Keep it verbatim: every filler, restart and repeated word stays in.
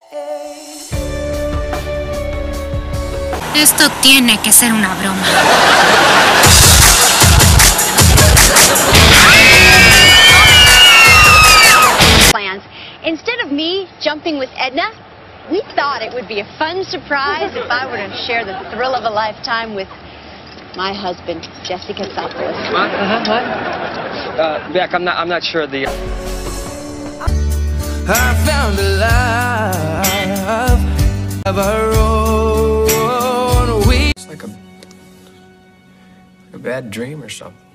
Esto tiene que ser una broma. Plans. Instead of me jumping with Edna, we thought it would be a fun surprise if I were to share the thrill of a lifetime with my husband, Jesse Katsopoulos. What? Uh-huh, what? Uh, Beck, I'm not, I'm not sure the... I found a love of our own. We... It's like a, a bad dream or something.